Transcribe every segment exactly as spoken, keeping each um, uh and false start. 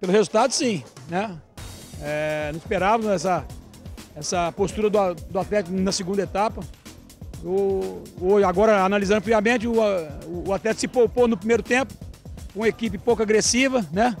pelo resultado, sim, né? É, não esperávamos essa, essa postura do, do Atlético na segunda etapa. O, o, agora, analisando friamente, o, o Atlético se poupou no primeiro tempo, com uma equipe pouco agressiva, né?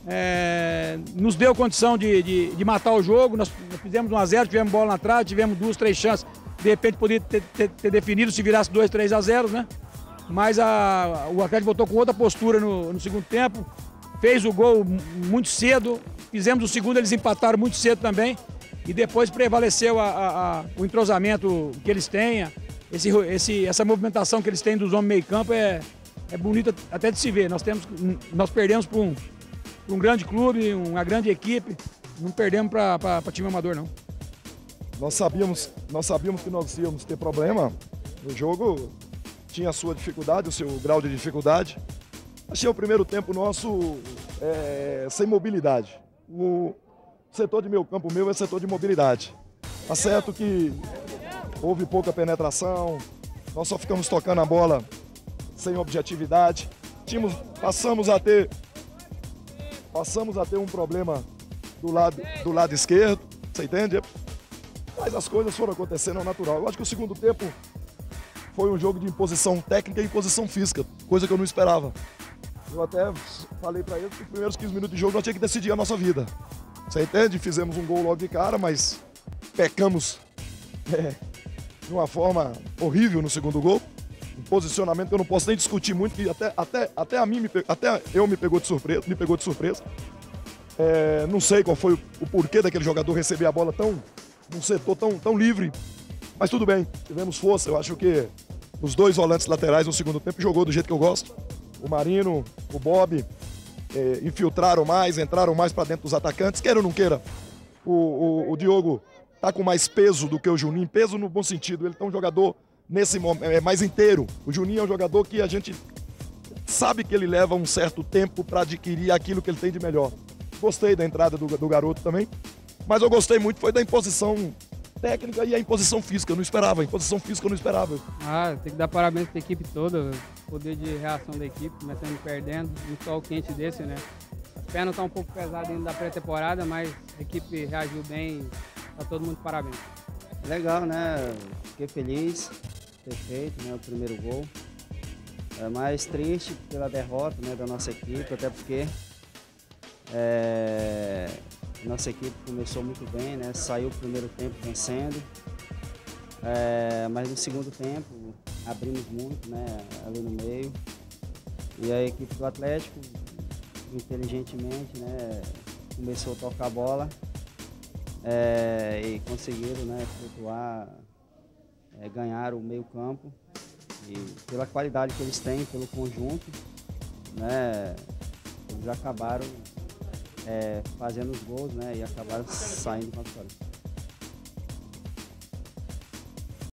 É, nos deu condição de, de, de matar o jogo, nós fizemos um a zero, tivemos bola na trave, tivemos duas, três chances, de repente poderia ter, ter, ter definido se virasse dois, três a zero, né? Mas a, o Atlético voltou com outra postura no, no segundo tempo, fez o gol muito cedo, fizemos o segundo, eles empataram muito cedo também, e depois prevaleceu a, a, a, o entrosamento que eles têm, esse, esse, essa movimentação que eles têm dos homens meio campo é, é bonita até de se ver. Nós, temos, nós perdemos para um, um grande clube, uma grande equipe, não perdemos para time amador, não. Nós sabíamos, nós sabíamos que nós íamos ter problema. O jogo tinha a sua dificuldade, o seu grau de dificuldade. Achei o primeiro tempo nosso é, sem mobilidade. O setor de meio campo meu é setor de mobilidade. Tá certo que houve pouca penetração, nós só ficamos tocando a bola sem objetividade. Tínhamos, passamos a ter, passamos a ter um problema do lado, do lado esquerdo, você entende? Mas as coisas foram acontecendo ao natural. Eu acho que o segundo tempo foi um jogo de imposição técnica e imposição física, coisa que eu não esperava. Eu até falei para eles que nos primeiros quinze minutos de jogo nós tínhamos que decidir a nossa vida. Você entende? Fizemos um gol logo de cara, mas pecamos é, de uma forma horrível no segundo gol. Um posicionamento que eu não posso nem discutir muito, que até, até, até, a mim me, até eu me pegou de surpresa. Me pegou de surpresa. É, não sei qual foi o, o porquê daquele jogador receber a bola tão, num setor tão, tão livre, mas tudo bem, tivemos força. Eu acho que os dois volantes laterais no segundo tempo jogou do jeito que eu gosto. O Marino, o Bob, é, infiltraram mais, entraram mais para dentro dos atacantes, queira ou não queira. O, o, o Diogo tá com mais peso do que o Juninho, peso no bom sentido, ele tá um jogador nesse momento é, mais inteiro. O Juninho é um jogador que a gente sabe que ele leva um certo tempo para adquirir aquilo que ele tem de melhor. Gostei da entrada do, do garoto também, mas eu gostei muito foi da imposição técnica e a imposição física, eu não esperava, a imposição física eu não esperava. Ah, tem que dar parabéns para a equipe toda, o poder de reação da equipe, começando perdendo, um sol quente desse, né? As pernas estão um pouco pesadas ainda da pré-temporada, mas a equipe reagiu bem, tá todo mundo de parabéns. Legal, né? Fiquei feliz de ter feito, né, o primeiro gol. É mais triste pela derrota, né, da nossa equipe, até porque é, nossa equipe começou muito bem, né? Saiu o primeiro tempo vencendo, é, mas no segundo tempo abrimos muito, né, ali no meio. E a equipe do Atlético, inteligentemente, né, começou a tocar a bola é, e conseguiram, né, flutuar, é, ganhar o meio campo. E pela qualidade que eles têm, pelo conjunto, né, eles acabaram é, fazendo os gols, né, e acabaram saindo com a vitória.